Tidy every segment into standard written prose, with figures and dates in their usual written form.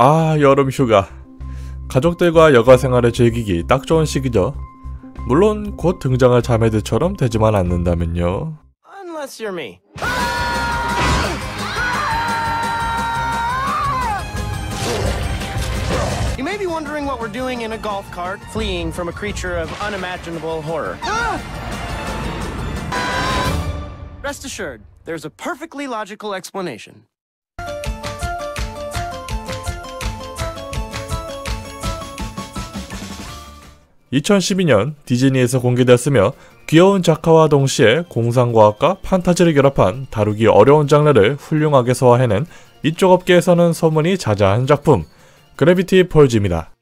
아, 여름 휴가. 가족들과 여가 생활을 즐기기 딱 좋은 시기죠. 물론 곧 등장할 자매들처럼 되지만 않는다면요. Unless you're me. You may be wondering what we're doing in a golf cart, fleeing from a creature of unimaginable horror. Rest assured, there's a perfectly logical explanation. (2012년) 디즈니에서 공개되었으며 귀여운 작화와 동시에 공상과학과 판타지를 결합한 다루기 어려운 장르를 훌륭하게 소화해낸 이쪽 업계에서는 소문이 자자한 작품 그래비티 폴즈입니다.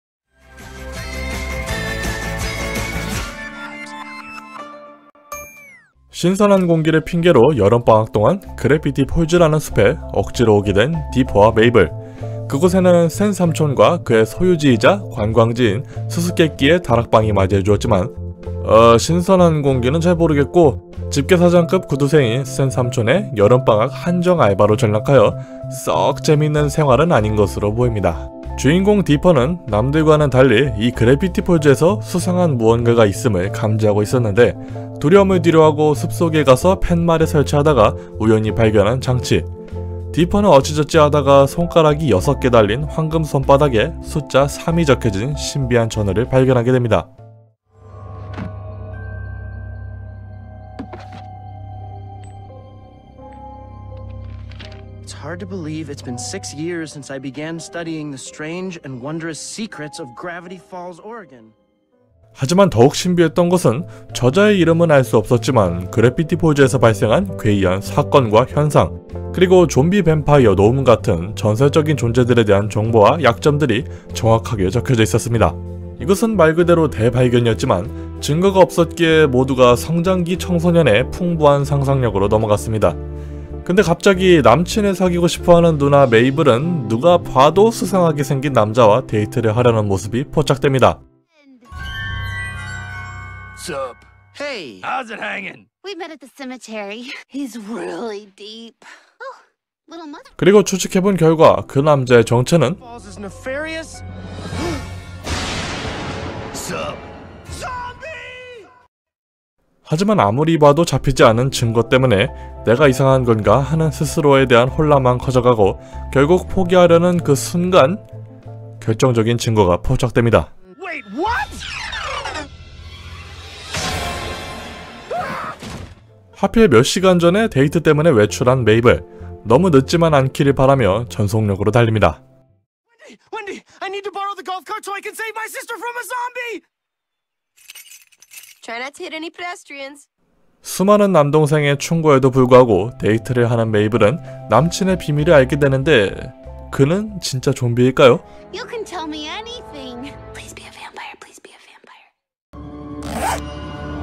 신선한 공기를 핑계로 여름방학 동안 그래비티 폴즈라는 숲에 억지로 오게 된 디퍼와 메이블. 그곳에는 센 삼촌과 그의 소유지이자 관광지인 수수께끼의 다락방이 맞이해주었지만 신선한 공기는 잘 모르겠고 집게사장급 구두생인 센 삼촌의 여름방학 한정 알바로 전락하여 썩 재밌는 생활은 아닌 것으로 보입니다. 주인공 디퍼는 남들과는 달리 이 그래비티 폴즈에서 수상한 무언가가 있음을 감지하고 있었는데 두려움을 뒤로하고 숲속에 가서 팻말을 설치하다가 우연히 발견한 장치. 디퍼는 어찌저찌 하다가 손가락이 6개 달린 황금 손바닥에 숫자 3이 적혀진 신비한 전어를 발견하게 됩니다. It's hard to believe it's been 6 years since I began studying the strange and wondrous secrets of Gravity Falls, Oregon. 하지만 더욱 신비했던 것은 저자의 이름은 알 수 없었지만 그래비티 폴즈에서 발생한 괴이한 사건과 현상, 그리고 좀비 뱀파이어 노움 같은 전설적인 존재들에 대한 정보와 약점들이 정확하게 적혀져 있었습니다. 이것은 말 그대로 대발견이었지만 증거가 없었기에 모두가 성장기 청소년의 풍부한 상상력으로 넘어갔습니다. 근데 갑자기 남친을 사귀고 싶어하는 누나 메이블은 누가 봐도 수상하게 생긴 남자와 데이트를 하려는 모습이 포착됩니다. Sup? Hey! How's it hanging? We met at the cemetery. He's really deep. Oh, little mother. 그리고 추측해본 결과 그 남자의 정체는 Falls is nefarious? Sup? Zombie! 하지만 아무리 봐도 잡히지 않은 증거 때문에 내가 이상한 건가 하는 스스로에 대한 혼란만 커져가고 결국 포기하려는 그 순간 결정적인 증거가 포착됩니다. Wait, what? 하필 몇 시간 전에 데이트 때문에 외출한 메이블. 너무 늦지만 않기를 바라며 전속력으로 달립니다. Wendy! I need to borrow the golf cart so I can save my sister from a zombie! Try not to hit any pedestrians. 수많은 남동생의 충고에도 불구하고 데이트를 하는 메이블은 남친의 비밀을 알게 되는데 그는 진짜 좀비일까요? You can tell me anything. Please be a vampire. Please be a vampire.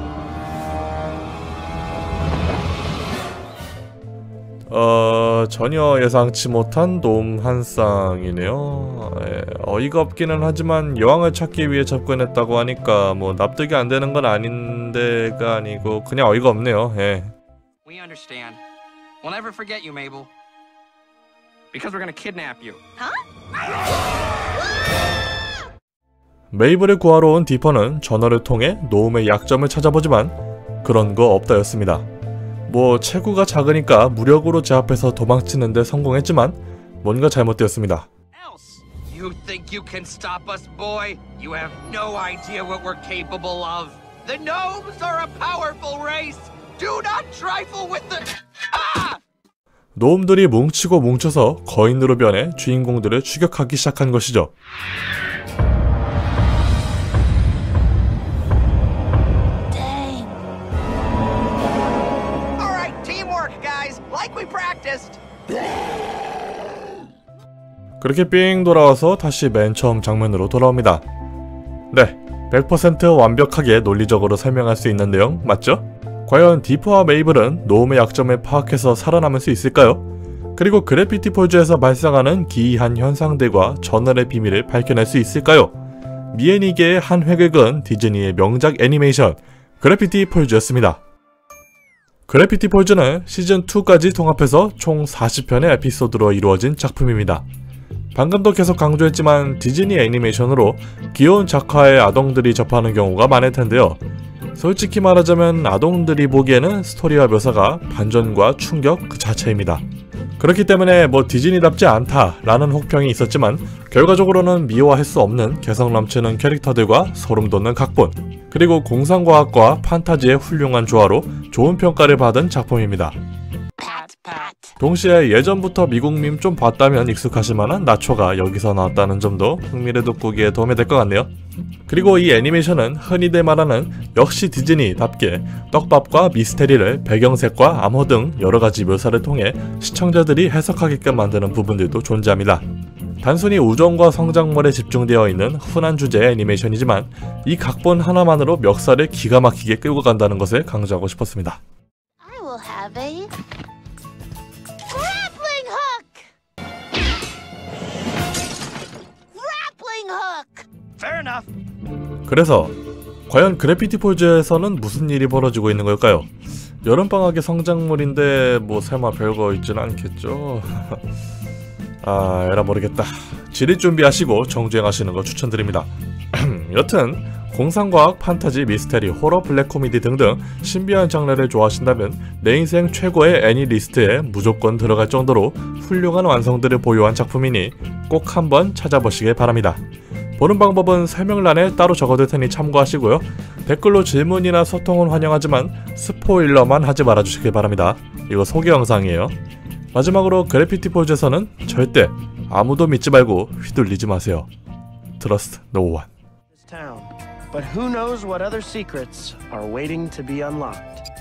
전혀 예상치 못한 노움 한 쌍이네요. 어이가 없기는 하지만 여왕을 찾기 위해 접근했다고 하니까 뭐 납득이 안 되는 건 아닌데가 아니고 그냥 어이가 없네요. We understand. We'll never forget you, Mabel. Because we're gonna kidnap you. 메이블을 구하러 온 디퍼는 전화를 통해 노움의 약점을 찾아보지만 그런 거 없다였습니다. 뭐 체구가 작으니까 무력으로 제 앞에서 도망치는데 성공했지만 뭔가 잘못되었습니다. You think you can stop us, boy? You have no idea what we're capable of. The gnomes are a powerful race. Do not trifle with the... 노움들이 뭉치고 뭉쳐서 거인으로 변해 주인공들을 추격하기 시작한 것이죠. 그렇게 삥 돌아와서 다시 맨 처음 장면으로 돌아옵니다. 네, 100% 완벽하게 논리적으로 설명할 수 있는 내용 맞죠? 과연 디퍼와 메이블은 노움의 약점을 파악해서 살아남을 수 있을까요? 그리고 그래비티 폴즈에서 발생하는 기이한 현상들과 전설의 비밀을 밝혀낼 수 있을까요? 미애니게의 한 획을 그은 디즈니의 명작 애니메이션 그래비티 폴즈였습니다. 그래비티 폴즈는 시즌2까지 통합해서 총 40편의 에피소드로 이루어진 작품입니다. 방금도 계속 강조했지만 디즈니 애니메이션으로 귀여운 작화의 아동들이 접하는 경우가 많을 텐데요. 솔직히 말하자면 아동들이 보기에는 스토리와 묘사가 반전과 충격 그 자체입니다. 그렇기 때문에 뭐 디즈니답지 않다라는 혹평이 있었지만 결과적으로는 미워할 수 없는 개성 넘치는 캐릭터들과 소름 돋는 각본, 그리고 공상과학과 판타지의 훌륭한 조화로 좋은 평가를 받은 작품입니다. 동시에 예전부터 미국 밈 좀 봤다면 익숙하실 만한 나초가 여기서 나왔다는 점도 흥미를 돋구기에 도움이 될 것 같네요. 그리고 이 애니메이션은 흔히들 말하는 역시 디즈니답게 떡밥과 미스테리를 배경색과 암호 등 여러가지 묘사를 통해 시청자들이 해석하게끔 만드는 부분들도 존재합니다. 단순히 우정과 성장물에 집중되어 있는 흔한 주제의 애니메이션이지만 이 각본 하나만으로 멱살을 기가 막히게 끌고 간다는 것을 강조하고 싶었습니다. I will have a grappling hook. Grappling hook. Fair enough. 그래서 과연 그래피티 폴즈에서는 무슨 일이 벌어지고 있는 걸까요? 여름방학의 성장물인데 뭐 설마 별거 있진 않겠죠? 아, 에라 모르겠다. 지릴 준비하시고 정주행하시는 거 추천드립니다. 여튼 공상과학, 판타지, 미스테리, 호러, 블랙 코미디 등등 신비한 장르를 좋아하신다면 내 인생 최고의 애니 리스트에 무조건 들어갈 정도로 훌륭한 완성들을 보유한 작품이니 꼭 한번 찾아보시길 바랍니다. 보는 방법은 설명란에 따로 적어둘 테니 참고하시고요. 댓글로 질문이나 소통은 환영하지만 스포일러만 하지 말아주시길 바랍니다. 이거 소개 영상이에요. 마지막으로 그래피티 폴즈에서는 절대 아무도 믿지 말고 휘둘리지 마세요. Trust no one. Town. But who knows what other secrets are waiting to be unlocked.